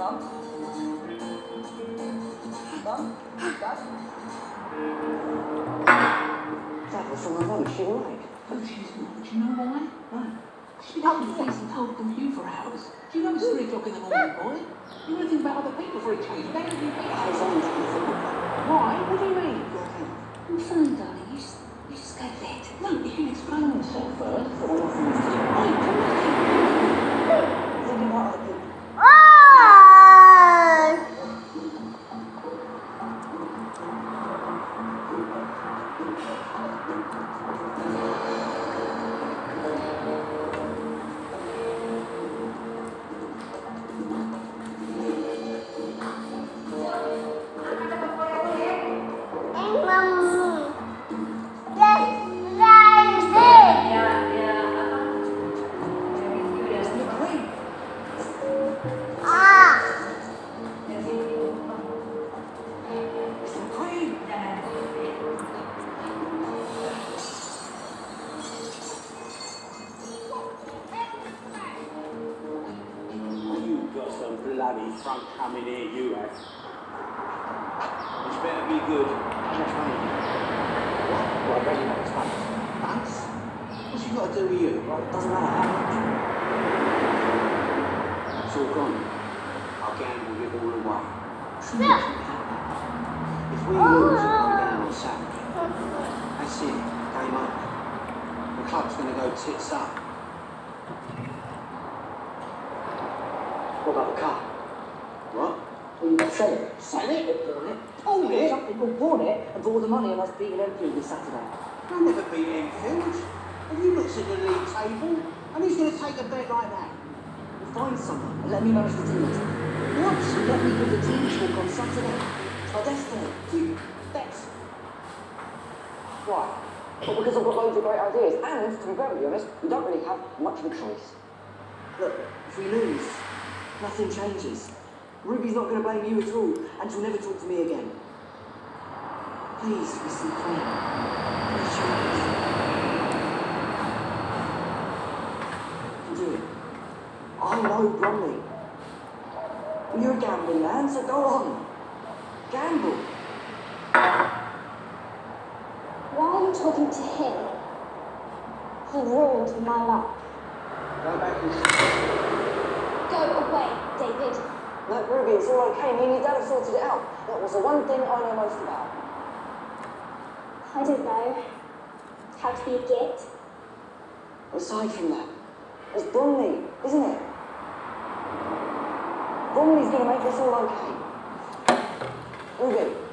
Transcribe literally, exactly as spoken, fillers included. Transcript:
Mum? Mum? Dad? Dad, what's wrong with Mum? Is she all right? No, she's not. Do you know why? No. She's been having face and cold from you for hours. Do you know it's three o'clock in the morning, boy? You want to think about other people for a change. How do you think? I was on that before. Why? What do you mean? I'm fine, darling. You just, you just go to bed. No, you can explain yourself first. But I'm not finished. Wait, come on. Thinking about other people. Bloody front coming here, you have. It's better be good. How much money? What? Well, I really know it's funny. Thanks. What's she got to do with you? Well, it doesn't matter how much. It's all gone. I'll gamble it all away. If we lose, we'll come down on Saturday. That's it. Game up. The club's going to go tits up. What about the car? What? Well, you can sell it. Sell it? Or pawn it? Pawn it? Something called pawn it and pour the money on us beating Enfield this Saturday. I'll never beat Enfield. Have you looked at the league table? And who's going to take a bet like that? We'll find someone and let me manage the team. What? Let me give the team talk on Saturday. It's my destiny. You bet. Why? Well, because I've got loads of great ideas. And, to be perfectly honest, we don't really have much of a choice. Look, if we lose, nothing changes. Ruby's not going to blame you at all, and she'll never talk to me again. Please, Mister Queen. Please, Charles. You can do it. I know Bromley. You're a gambling man, so go on. Gamble. Why are you talking to him? He ruined my life. Go back and Go away, David. No, Ruby, it's all okay. Me and your dad have sorted it out. That was the one thing I know most about. I don't know how to be a git. Aside from that, there's Bromley, isn't it? Bromley's going to make this all okay. Ruby,